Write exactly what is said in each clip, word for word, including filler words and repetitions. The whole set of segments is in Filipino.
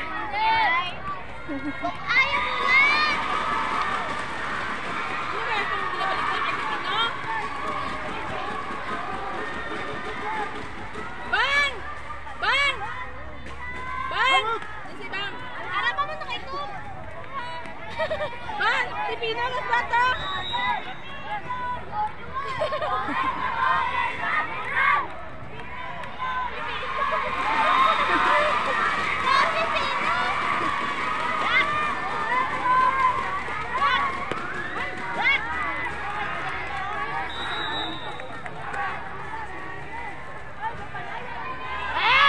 Ayaw mo lang! Bang! Bang! Bang! Si Bang! Harap mo na kay Kum! Bang! Si Pino, mas bata!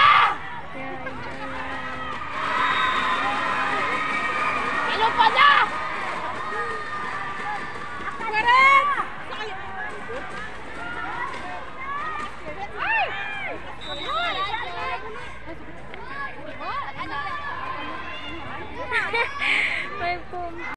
Ano pa na?